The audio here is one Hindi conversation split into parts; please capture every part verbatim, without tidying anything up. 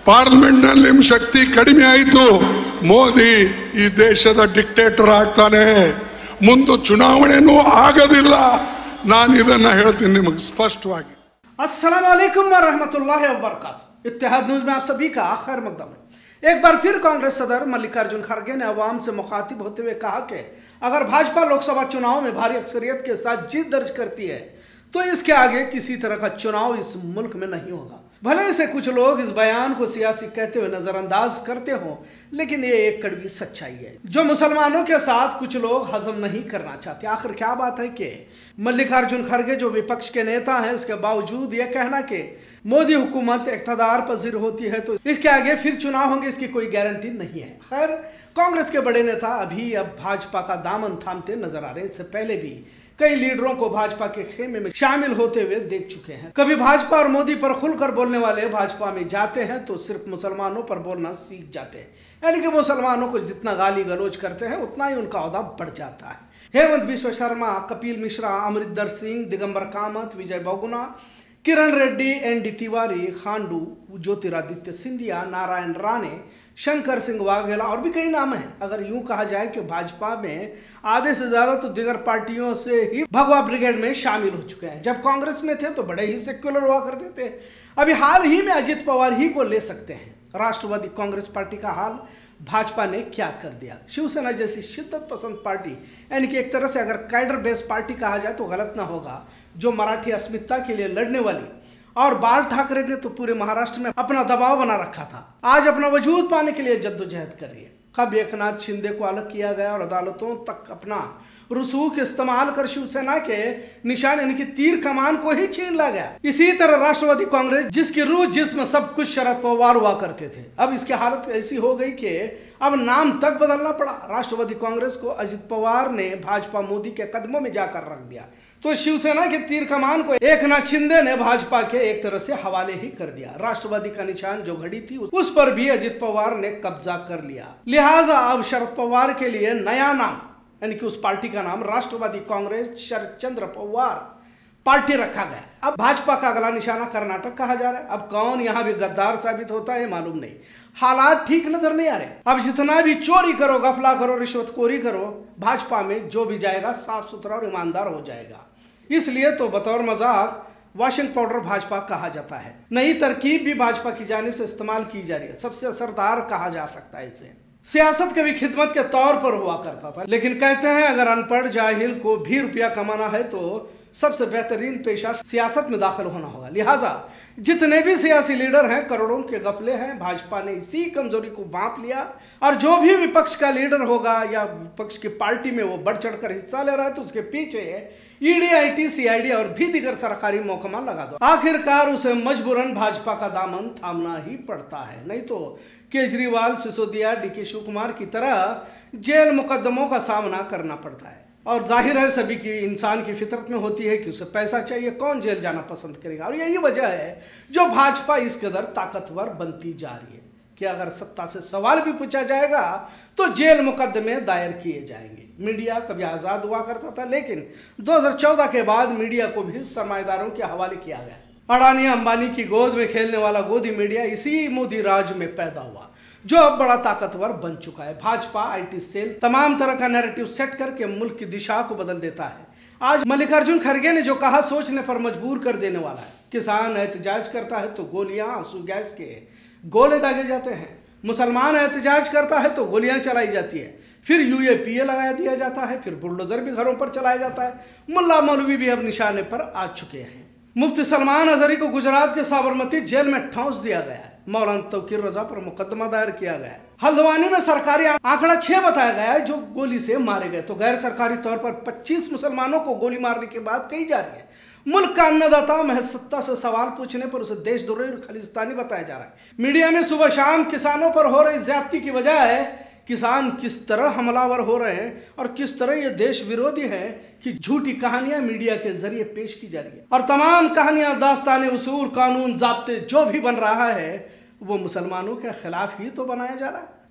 ಪಾರ್ಲಿಮೆಂಟ್ ನಲ್ಲಿ ನಿಮ್ಮ ಶಕ್ತಿ ಕಡಿಮೆ ಆಯಿತು, ಮೋದಿ ಈ ದೇಶದ ಡಿಕ್ಟೇಟರ್ ಆಗ್ತಾನೆ, ಮುಂದೆ ಚುನಾವಣೆನೂ ಆಗೋದಿಲ್ಲ. ನಾನು ಇದನ್ನ ಹೇಳ್ತೀನಿ ನಿಮಗೆ ಸ್ಪಷ್ಟವಾಗಿ. अस्सलाम वालेकुम व रहमतुल्लाहि व बरकातहू। इत्तेहाद न्यूज़ में आप सभी का खैर मकदम है। एक बार फिर कांग्रेस सदर मल्लिकार्जुन खड़गे ने अवाम से मुखातिब होते हुए कहा कि अगर भाजपा लोकसभा चुनाव में भारी अक्सरियत के साथ जीत दर्ज करती है तो इसके आगे किसी तरह का चुनाव इस मुल्क में नहीं होगा। भले से कुछ लोग इस बयान को सियासी कहते हुए नजरअंदाज करते हों, लेकिन ये एक कड़वी सच्चाई है जो मुसलमानों के साथ कुछ लोग हजम नहीं करना चाहते। आखिर क्या बात है कि मल्लिकार्जुन खड़गे जो विपक्ष के नेता हैं, इसके बावजूद ये कहना कि मोदी हुकूमत इख्तदार पजीर होती है तो इसके आगे फिर चुनाव होंगे, इसकी कोई गारंटी नहीं है। खैर, कांग्रेस के बड़े नेता अभी अब भाजपा का दामन थामते नजर आ रहे हैं। इससे पहले भी कई लीडरों को भाजपा के खेमे में शामिल होते हुए देख चुके हैं। कभी भाजपा और मोदी पर खुलकर बोलने वाले भाजपा में जाते हैं तो सिर्फ मुसलमानों पर बोलना सीख जाते हैं, यानी कि मुसलमानों को जितना गाली गलौज करते हैं उतना ही उनका ओहदा बढ़ जाता है। हेमंत बिश्व शर्मा, कपिल मिश्रा, अमरिंदर सिंह, दिगंबर कामत, विजय बहुगुणा, किरण रेड्डी, एन डी तिवारी, खांडू, ज्योतिरादित्य सिंधिया, नारायण राणे, शंकर सिंह वाघेला और भी कई नाम हैं। अगर यूं कहा जाए कि भाजपा में आधे से ज्यादा तो दिगर पार्टियों से ही भगवा ब्रिगेड में शामिल हो चुके हैं। जब कांग्रेस में थे तो बड़े ही सेक्युलर हुआ करते थे, अभी हाल ही में अजित पवार ही को ले सकते हैं। राष्ट्रवादी कांग्रेस पार्टी का हाल भाजपा ने क्या कर दिया। शिवसेना जैसी शिद्दत पसंद पार्टी, यानी कि एक तरह से अगर कैडर बेस्ड पार्टी कहा जाए तो गलत ना होगा, जो मराठी अस्मिता के लिए लड़ने वाली, और बाल ठाकरे ने तो पूरे महाराष्ट्र में अपना दबाव बना रखा था, आज अपना वजूद पाने के लिए जद्दोजहद कर रही है। कब एकनाथ शिंदे को अलग किया गया और अदालतों तक अपना रसूख इस्तेमाल कर शिवसेना के निशान यानी कि तीर कमान को ही छीन ला गया। इसी तरह राष्ट्रवादी कांग्रेस, जिसकी रूह जिसमें सब कुछ शरद पवार हुआ करते थे, अब इसकी हालत ऐसी हो गई कि अब नाम तक बदलना पड़ा। राष्ट्रवादी कांग्रेस को अजित पवार ने भाजपा मोदी के कदमों में जाकर रख दिया, तो शिवसेना के तीर कमान को एकनाथ शिंदे ने भाजपा के एक तरह से हवाले ही कर दिया। राष्ट्रवादी का निशान जो घड़ी थी उस पर भी अजित पवार ने कब्जा कर लिया। लिहाजा अब शरद पवार के लिए नया नाम, यानी कि उस पार्टी का नाम राष्ट्रवादी कांग्रेस शरद चंद्र पवार पार्टी रखा गया। अब भाजपा का अगला निशाना कर्नाटक कहा जा रहा है। अब कौन यहां भी गद्दार साबित होता है मालूम नहीं, हालात ठीक नजर नहीं आ रहे। अब जितना भी चोरी करो, गफला करो, रिश्वतखोरी करो, भाजपा में जो भी जाएगा साफ सुथरा और ईमानदार हो जाएगा। इसलिए तो बतौर मजाक वॉशिंग पाउडर भाजपा कहा जाता है। नई तरकीब भी भाजपा की जानिब से इस्तेमाल की जा रही है, सबसे असरदार कहा जा सकता है इसे। सियासत कभी खिदमत के तौर पर हुआ करता था, लेकिन कहते हैं अगर अनपढ़ जाहिल को भी रुपया कमाना है तो सबसे बेहतरीन पेशा सियासत में दाखिल होना होगा। लिहाजा जितने भी सियासी लीडर हैं करोड़ों के गफले हैं। भाजपा ने इसी कमजोरी को भांप लिया और जो भी विपक्ष का लीडर होगा या विपक्ष की पार्टी में वो बढ़ चढ़कर हिस्सा ले रहा है तो उसके पीछे ईडी, आईटी, सीआईडी और भी दिगर सरकारी महकमा लगा दो। आखिरकार उसे मजबूरन भाजपा का दामन थामना ही पड़ता है, नहीं तो केजरीवाल, सिसोदिया, डी के शिवकुमार की तरह जेल मुकदमों का सामना करना पड़ता है। और जाहिर है सभी की इंसान की फितरत में होती है कि उसे पैसा चाहिए, कौन जेल जाना पसंद करेगा। और यही वजह है जो भाजपा इस कदर ताकतवर बनती जा रही है कि अगर सत्ता से सवाल भी पूछा जाएगा तो जेल मुकदमे दायर किए जाएंगे। मीडिया कभी आज़ाद हुआ करता था, लेकिन दो हज़ार चौदह के बाद मीडिया को भी सरमाएदारों के हवाले किया गया। अडानी अंबानी की गोद में खेलने वाला गोदी मीडिया इसी मोदी राज में पैदा हुआ, जो अब बड़ा ताकतवर बन चुका है। भाजपा आईटी सेल तमाम तरह का नैरेटिव सेट करके मुल्क की दिशा को बदल देता है। आज मल्लिकार्जुन खड़गे ने जो कहा सोचने पर मजबूर कर देने वाला है। किसान एहतजाज करता है तो गोलियां, आंसू गैस के गोले दागे जाते हैं। मुसलमान एहतजाज करता है तो गोलियां चलाई जाती है, फिर यूएपीए लगाया दिया जाता है, फिर बुलडोजर भी घरों पर चलाया जाता है। मुल्ला मौलवी भी अब निशाने पर आ चुके हैं। मुफ्ती सलमान अजहरी को गुजरात के साबरमती जेल में ठौंस दिया गया है। मौलाना तौकीर रजा पर मुकदमा दायर किया गया है। हल्द्वानी में सरकारी आंकड़ा छह बताया गया है जो गोली से मारे गए, तो गैर सरकारी तौर पर पच्चीस मुसलमानों को गोली मारने की बात कही जा रही है। मुल्क का अन्नदाता महज सत्ता से सवाल पूछने पर उसे देशद्रोही और खालिस्तानी बताया जा रहा है। मीडिया में सुबह शाम किसानों पर हो रही ज्यादती की वजह है किसान किस तरह हमलावर हो रहे हैं और किस तरह ये देश विरोधी हैं कि झूठी कहानियां मीडिया के जरिए पेश की जा रही है। और तमाम कहानियां, दास्ताने, उसूल, कानून, जाब्ते जो भी बन रहा है वो मुसलमानों के खिलाफ ही तो बनाया जा रहा है।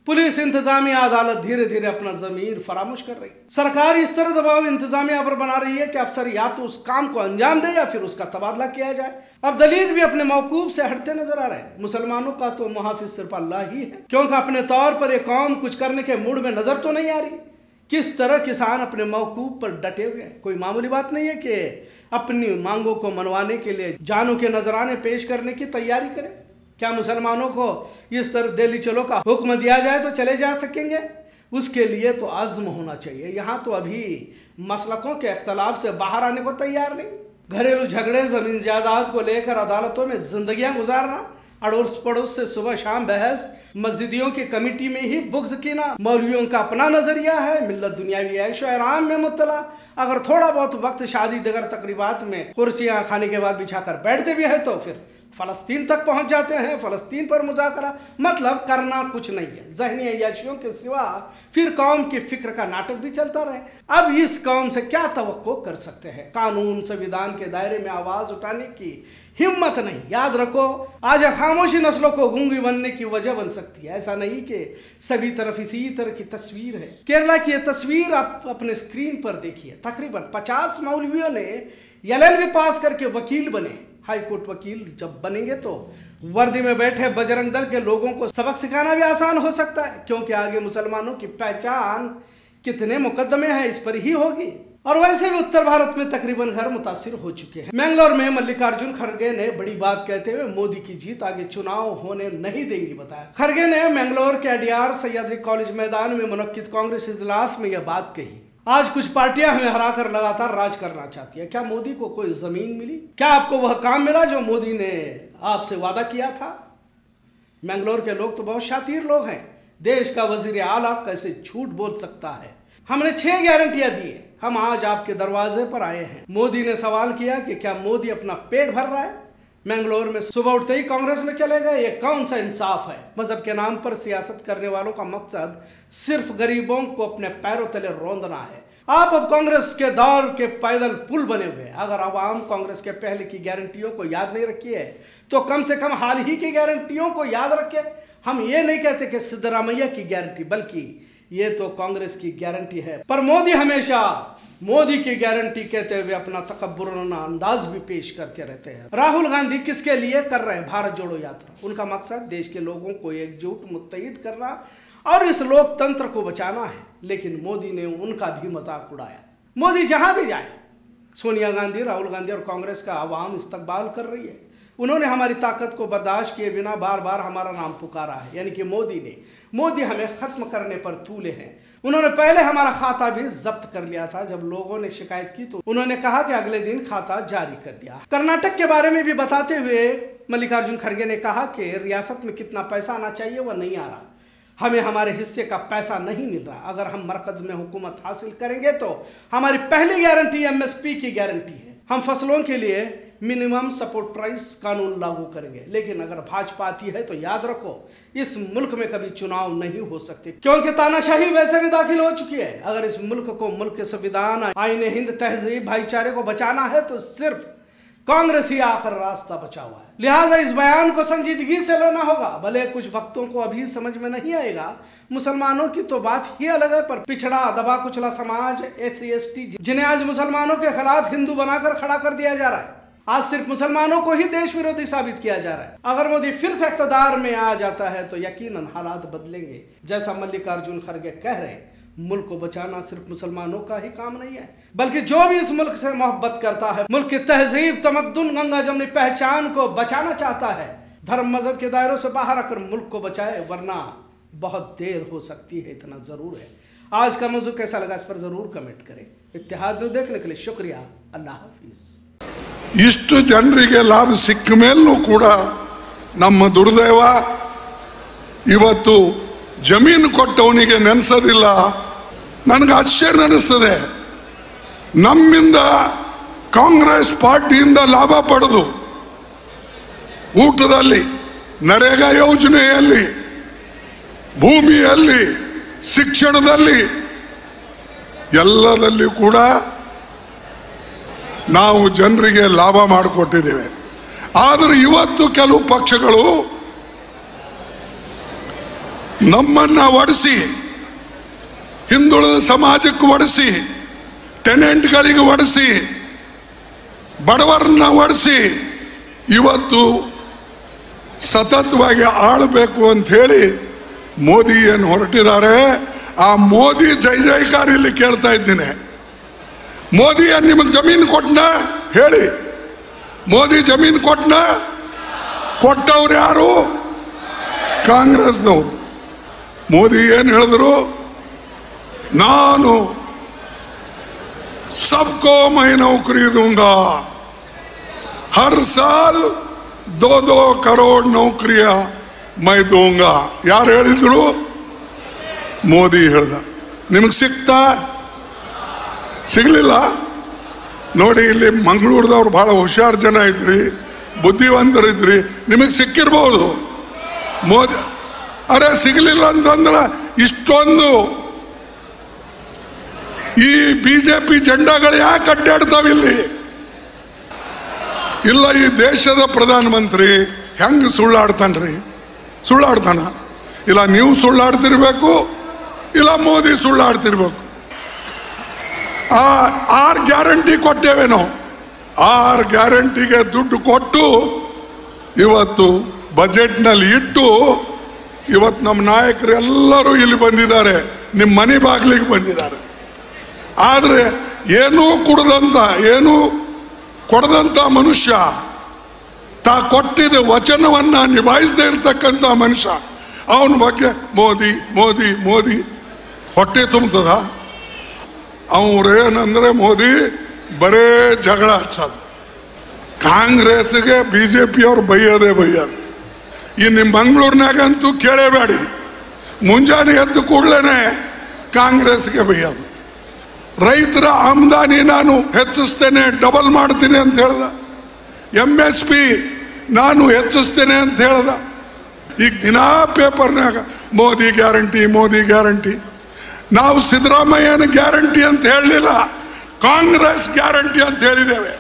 पुलिस, इंतजामिया, अदालत धीरे धीरे अपना जमीर फरामोश कर रही। सरकार इस तरह दबाव इंतजामिया पर बना रही है कि अफसर या तो उस काम को अंजाम दे या फिर उसका तबादला किया जाए। अब दलित भी अपने मौकूफ से हटते नजर आ रहे हैं। मुसलमानों का तो मुहाफिज सिर्फ अल्लाह ही है, क्योंकि अपने तौर पर एक कौम कुछ करने के मूड में नजर तो नहीं आ रही। किस तरह किसान अपने मौकूफ पर डटे हुए हैं। कोई मामूली बात नहीं है कि अपनी मांगों को मनवाने के लिए जानों के नजराने पेश करने की तैयारी करें। क्या मुसलमानों को इस तरह दिल्ली चलो का हुक्म दिया जाए तो चले जा सकेंगे? उसके लिए तो आज़्म होना चाहिए। यहाँ तो अभी मसलकों के अख्तलाफ से बाहर आने को तैयार नहीं। घरेलू झगड़े, जमीन जायदाद को लेकर अदालतों में जिंदगियां गुजारना, अड़ोस पड़ोस से सुबह शाम बहस, मस्जिदियों की कमेटी में ही बुग़्ज़ कीना। मौलवियों का अपना नजरिया है, मिल्लत दुनियावी ऐशो आराम में मुब्तला। अगर थोड़ा बहुत वक्त शादी दगर तकरीबात में कुर्सियां खाने के बाद बिछाकर बैठते भी है तो फिर फलस्तीन तक पहुंच जाते हैं, फलस्तीन पर मुज़ाकरा। मतलब करना कुछ नहीं है। ज़हनी अय्याशियों के सिवा फिर कौम की फिक्र का नाटक भी चलता रहे। अब इस कौम से क्या तवक्को कर सकते हैं? कानून संविधान के दायरे में आवाज उठाने की हिम्मत नहीं। याद रखो, आज खामोशी नस्लों को गूंगी बनने की वजह बन सकती है। ऐसा नहीं कि सभी तरफ इसी तरह की तस्वीर है। केरला की यह तस्वीर आप अपने स्क्रीन पर देखिए। तकरीबन पचास मौलवियों ने एल एल बी पास करके वकील बने। हाई कोर्ट वकील जब बनेंगे तो वर्दी में बैठे बजरंग दल के लोगों को सबक सिखाना भी आसान हो सकता है, क्योंकि आगे मुसलमानों की पहचान कितने मुकदमे हैं इस पर ही होगी। और वैसे भी उत्तर भारत में तकरीबन घर मुतासिर हो चुके हैं। मैंगलोर में मल्लिकार्जुन खड़गे ने बड़ी बात कहते हुए मोदी की जीत आगे चुनाव होने नहीं देंगी बताया। खड़गे ने मैंगलोर के अडियार सह्याद्री कॉलेज मैदान में मुनक्किद कांग्रेस इजलास में यह बात कही। आज कुछ पार्टियां हमें हराकर लगातार राज करना चाहती है। क्या मोदी को कोई जमीन मिली? क्या आपको वह काम मिला जो मोदी ने आपसे वादा किया था? मैंगलोर के लोग तो बहुत शातिर लोग हैं। देश का वजीर आला कैसे झूठ बोल सकता है? हमने छह गारंटियां दी है। हम आज आपके दरवाजे पर आए हैं। मोदी ने सवाल किया कि क्या मोदी अपना पेट भर रहा है? मैंगलोर में सुबह उठते ही कांग्रेस में चले गए। ये कौन सा इंसाफ है? मजहब के नाम पर सियासत करने वालों का मकसद सिर्फ गरीबों को अपने पैरों तले रौंदना है। आप अब कांग्रेस के दौर के पैदल पुल बने हुए। अगर आवाम कांग्रेस के पहले की गारंटियों को याद नहीं रखी है तो कम से कम हाल ही की गारंटियों को याद रखे। हम ये नहीं कहते कि सिद्धरामैया की गारंटी, बल्कि ये तो कांग्रेस की गारंटी है। पर मोदी हमेशा मोदी की गारंटी कहते हुए अपना तकब्बुराना अंदाज भी पेश करते रहते हैं। राहुल गांधी किसके लिए कर रहे हैं भारत जोड़ो यात्रा? उनका मकसद देश के लोगों को एकजुट मुत्तहिद करना और इस लोकतंत्र को बचाना है। लेकिन मोदी ने उनका भी मजाक उड़ाया। मोदी जहां भी जाए, सोनिया गांधी, राहुल गांधी और कांग्रेस का आवाम इस्तकबाल कर रही है। उन्होंने हमारी ताकत को बर्दाश्त किए बिना बार बार हमारा नाम पुकारा है, यानी कि मोदी ने। मोदी हमें खत्म करने पर तूले हैं। उन्होंने पहले हमारा खाता भी जब्त कर लिया था। जब लोगों ने शिकायत की तो उन्होंने कहा कि अगले दिन खाता जारी कर दिया। कर्नाटक के बारे में भी बताते हुए मल्लिकार्जुन खड़गे ने कहा कि रियासत में कितना पैसा आना चाहिए वह नहीं आ रहा। हमें हमारे हिस्से का पैसा नहीं मिल रहा। अगर हम मरकज में हुकूमत हासिल करेंगे तो हमारी पहली गारंटी एम एस पी की गारंटी है। हम फसलों के लिए मिनिमम सपोर्ट प्राइस कानून लागू करेंगे। लेकिन अगर भाजपा आती है तो याद रखो, इस मुल्क में कभी चुनाव नहीं हो सकते, क्योंकि तानाशाही वैसे भी दाखिल हो चुकी है। अगर इस मुल्क को, मुल्क के संविधान, आईने हिंद, तहजीब, भाईचारे को बचाना है तो सिर्फ कांग्रेस ही आखिर रास्ता बचा हुआ है। लिहाजा इस बयान को संजीदगी से लेना होगा। भले कुछ भक्तों को अभी समझ में नहीं आएगा। मुसलमानों की तो बात ही अलग है, पर पिछड़ा दबा कुचला समाज, एस सी एस टी, जिन्हें आज मुसलमानों के खिलाफ हिंदू बनाकर खड़ा कर दिया जा रहा है, आज सिर्फ मुसलमानों को ही देश विरोधी साबित किया जा रहा है। अगर मोदी फिर से इख्तियार में आ जाता है तो यकीनन हालात बदलेंगे। जैसा मल्लिकार्जुन खड़गे कह रहे हैं, मुल्क को बचाना सिर्फ मुसलमानों का ही काम नहीं है, बल्कि जो भी इस मुल्क से मोहब्बत करता है, मुल्क की तहजीब, तमद्दुन, गंगा जमनी पहचान को बचाना चाहता है, धर्म मजहब के दायरों से बाहर आकर मुल्क को बचाए, वरना बहुत देर हो सकती है। इतना जरूर है। आज का मौजू कैसा लगा इस पर जरूर कमेंट करें। इत्तेहाद न्यूज़ देखने के लिए शुक्रिया। अल्लाह हाफिज। ಇಷ್ಟು ಜನರಿಗೆ ಲಾಭ ಸಿಕ್ಕ ಮೇಲೂ ಕೂಡ ನಮ್ಮ ದುರ್ದೈವ ಇವತ್ತು ಜಮೀನು ಕೊಟ್ಟವನಿಗೆ ನೆನೆಸೋದಿಲ್ಲ. ನನಗೆ ಆಶ್ಚರ್ಯ ಅನಿಸ್ತದೆ. ನಮ್ಮಿಂದ ಕಾಂಗ್ರೆಸ್ ಪಾರ್ಟಿಯಿಂದ ಲಾಭ ಪಡೆದು ಊಟದಲ್ಲಿ, ನರೇಗಾ ಯೋಜನೆಯಲ್ಲಿ, ಭೂಮಿಯಲ್ಲಿ, ಶಿಕ್ಷಣದಲ್ಲಿ ಎಲ್ಲದಲ್ಲಿ ಕೂಡ ನಾವು ಜನರಿಗೆ ಲಾಭ ಮಾಡಿಕೊಟ್ಟಿದ್ದೇವೆ. ಆದರೆ ಇವತ್ತು ಕೆಲವು ಪಕ್ಷಗಳು ನಮ್ಮನ್ನ ಒಡಿಸಿ, ಹಿಂದುಳಿದ ಸಮಾಜಕ್ಕೆ ಒಡಿಸಿ, ಟೆನೆಂಟ್ಗಳಿಗೆ ಒಡಿಸಿ, ಬಡವರನ್ನ ಒಡಿಸಿ ಇವತ್ತು ಸತತವಾಗಿ ಆಳಬೇಕು ಅಂತ ಹೇಳಿ ಮೋದಿ ಏನು ಹೊರಟಿದ್ದಾರೆ. ಆ ಮೋದಿ ಜೈ ಜೈಕಾರ ಇಲ್ಲಿ ಕೇಳ್ತಾ ಇದ್ದೀನಿ. ಮೋದಿ ನಿಮಗೆ ಜಮೀನು ಕೊಟ್ಟನ ಹೇಳಿ. ಮೋದಿ ಜಮೀನು ಕೊಟ್ಟನ? ಕೊಟ್ಟವ್ರು ಯಾರು? ಕಾಂಗ್ರೆಸ್ನವರು. ಮೋದಿ ಏನು ಹೇಳಿದ್ರು? ನಾನು सबको मैं नौकरी दूंगा, हर साल दो दो करोड़ नौकरियां मैं दूंगा. ಯಾರು ಹೇಳಿದ್ರು? ಮೋದಿ ಹೇಳ್ದ. ನಿಮಗೆ ಸಿಕ್ತಾ? ಸಿಗ್ಲಿಲ್ಲ. ನೋಡಿ, ಇಲ್ಲಿ ಮಂಗಳೂರದವ್ರು ಬಹಳ ಹುಷಾರ್ ಜನ ಇದ್ರಿ, ಬುದ್ಧಿವಂತರಿದ್ರಿ, ನಿಮಗೆ ಸಿಕ್ಕಿರ್ಬೋದು. ಮೋದಿ ಅರೆ ಸಿಗ್ಲಿಲ್ಲ ಅಂತಂದ್ರೆ ಇಷ್ಟೊಂದು ಈ ಬಿಜೆಪಿ ಜೆಂಡಾಗಳು ಯಾಕೆ ಅಡ್ಡಾಡ್ತಾವಿಲ್ಲಿ? ಇಲ್ಲ, ಈ ದೇಶದ ಪ್ರಧಾನಮಂತ್ರಿ ಹೆಂಗ್ ಸುಳ್ಳಾಡ್ತಾನ್ರಿ? ಸುಳ್ಳಾಡ್ತಾನ? ಇಲ್ಲ ನೀವು ಸುಳ್ಳಾಡ್ತಿರ್ಬೇಕು, ಇಲ್ಲ ಮೋದಿ ಸುಳ್ಳಾಡ್ತಿರ್ಬೇಕು. ಆ ಆರ್ ಗ್ಯಾರಂಟಿ ಕೊಟ್ಟೇವೇನೋ, ಆರ್ ಗ್ಯಾರಂಟಿಗೆ ದುಡ್ಡು ಕೊಟ್ಟು ಇವತ್ತು ಬಜೆಟ್ನಲ್ಲಿ ಇಟ್ಟು ಇವತ್ತು ನಮ್ಮ ನಾಯಕರು ಎಲ್ಲರೂ ಇಲ್ಲಿ ಬಂದಿದ್ದಾರೆ, ನಿಮ್ಮ ಮನೆ ಬಾಗಿಲಿಗೆ ಬಂದಿದ್ದಾರೆ. ಆದರೆ ಏನೂ ಕುಡದಂತ, ಏನೂ ಕೊಡದಂತ ಮನುಷ್ಯ, ತಾ ಕೊಟ್ಟಿದ್ದ ವಚನವನ್ನ ನಿಭಾಯಿಸದೇ ಇರ್ತಕ್ಕಂಥ ಮನುಷ್ಯ, ಅವನ ಬಗ್ಗೆ ಮೋದಿ ಮೋದಿ ಮೋದಿ ಹೊಟ್ಟೆ ತುಂಬತದ? ಅವ್ರೇನಂದ್ರೆ ಮೋದಿ ಬರೇ ಜಗಳ ಹಚ್ಚೋದು. ಕಾಂಗ್ರೆಸ್ಗೆ ಬಿ ಜೆ ಪಿಯವ್ರು ಬೈಯೋದೇ ಬೈಯೋದು. ಈ ನಿಮ್ಮ ಮಂಗಳೂರಿನಾಗಂತೂ ಕೇಳೇಬೇಡಿ, ಮುಂಜಾನೆ ಎದ್ದು ಕೂಡಲೇ ಕಾಂಗ್ರೆಸ್ಗೆ ಬೈಯೋದು. ರೈತರ ಆಮದಾನಿ ನಾನು ಹೆಚ್ಚಿಸ್ತೇನೆ, ಡಬಲ್ ಮಾಡ್ತೀನಿ ಅಂತ ಹೇಳ್ದ. ಎಂ ಎಸ್ ಪಿ ನಾನು ಹೆಚ್ಚಿಸ್ತೇನೆ ಅಂತ ಹೇಳ್ದ. ಈಗ ದಿನಾ ಪೇಪರ್ನಾಗ ಮೋದಿ ಗ್ಯಾರಂಟಿ ಮೋದಿ ಗ್ಯಾರಂಟಿ. ನಾವು ಸಿದ್ದರಾಮಯ್ಯನ ಗ್ಯಾರಂಟಿ ಅಂತ ಹೇಳಲಿಲ್ಲ, ಕಾಂಗ್ರೆಸ್ ಗ್ಯಾರಂಟಿ ಅಂತ ಹೇಳಿದ್ದೇವೆ.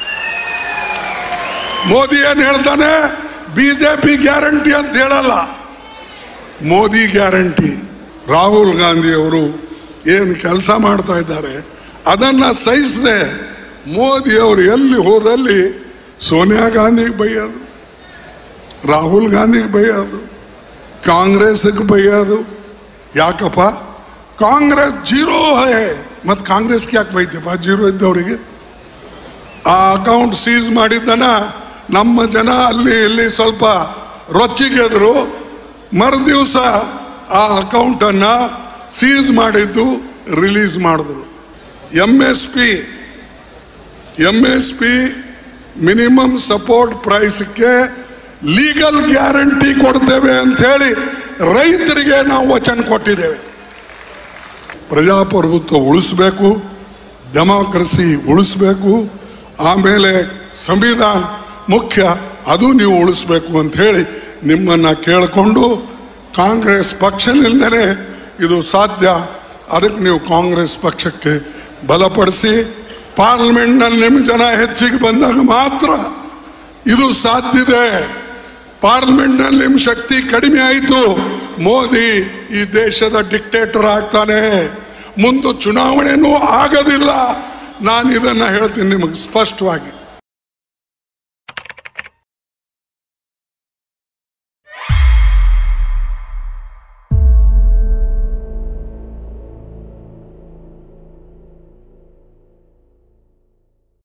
ಮೋದಿ ಏನು ಹೇಳ್ತಾನೆ? ಬಿಜೆಪಿ ಗ್ಯಾರಂಟಿ ಅಂತ ಹೇಳಲ್ಲ, ಮೋದಿ ಗ್ಯಾರಂಟಿ. ರಾಹುಲ್ ಗಾಂಧಿ ಅವರು ಏನು ಕೆಲಸ ಮಾಡ್ತಾ ಇದ್ದಾರೆ ಅದನ್ನ ಸಹಿಸದೆ ಮೋದಿ ಅವರು ಎಲ್ಲಿ ಹೋದಲ್ಲಿ ಸೋನಿಯಾ ಗಾಂಧಿಗೆ ಬೈಯೋದು, ರಾಹುಲ್ ಗಾಂಧಿಗೆ ಬೈಯೋದು, ಕಾಂಗ್ರೆಸ್ಗೆ ಬೈಯೋದು. ಯಾಕಪ್ಪ? ಕಾಂಗ್ರೆಸ್ ಜೀರೋ ಹೇ, ಮತ್ತು ಕಾಂಗ್ರೆಸ್ಗೆ ಯಾಕೆ ಬೈತಪ್ಪ? ಜೀರೋ ಇದ್ದವರಿಗೆ ಆ ಅಕೌಂಟ್ ಸೀಸ್ ಮಾಡಿದ್ದನ ನಮ್ಮ ಜನ ಅಲ್ಲಿ ಇಲ್ಲಿ ಸ್ವಲ್ಪ ರೊಚ್ಚಿಗೆದ್ರು. ಮರು ದಿವಸ ಆ ಅಕೌಂಟನ್ನು ಸೀಸ್ ಮಾಡಿದ್ದು ರಿಲೀಸ್ ಮಾಡಿದ್ರು. M S P M S P minimum support ಪ್ರೈಸ್ಗೆ ಲೀಗಲ್ ಗ್ಯಾರಂಟಿ ಕೊಡ್ತೇವೆ ಅಂತ ಹೇಳಿ ರೈತರಿಗೆ ನಾವು ವಚನ ಕೊಟ್ಟಿದ್ದೇವೆ. ಪ್ರಜಾಪ್ರಭುತ್ವ ಉಳಿಸ್ಬೇಕು, ಡೆಮಾಕ್ರಸಿ ಉಳಿಸ್ಬೇಕು, ಆಮೇಲೆ ಸಂವಿಧಾನ ಮುಖ್ಯ, ಅದು ನೀವು ಉಳಿಸ್ಬೇಕು ಅಂತ ಹೇಳಿ ನಿಮ್ಮನ್ನು ಕೇಳಿಕೊಂಡು, ಕಾಂಗ್ರೆಸ್ ಪಕ್ಷನಿಂದಲೇ ಇದು ಸಾಧ್ಯ, ಅದಕ್ಕೆ ನೀವು ಕಾಂಗ್ರೆಸ್ ಪಕ್ಷಕ್ಕೆ ಬಲಪಡಿಸಿ, ಪಾರ್ಲಿಮೆಂಟ್ನಲ್ಲಿ ನಿಮ್ಮ ಜನ ಹೆಚ್ಚಿಗೆ ಬಂದಾಗ ಮಾತ್ರ ಇದು ಸಾಧ್ಯತೆ. ಪಾರ್ಲಿಮೆಂಟ್ನಲ್ಲಿ ನಿಮ್ಮ ಶಕ್ತಿ ಕಡಿಮೆ ಆಯಿತು, ಮೋದಿ ಈ ದೇಶದ ಡಿಕ್ಟೇಟರ್ ಆಗ್ತಾನೆ, ಮುಂದೆ ಚುನಾವಣೆನೂ ಆಗೋದಿಲ್ಲ. ನಾನು ಇದನ್ನು ಹೇಳ್ತೀನಿ ನಿಮಗೆ ಸ್ಪಷ್ಟವಾಗಿ.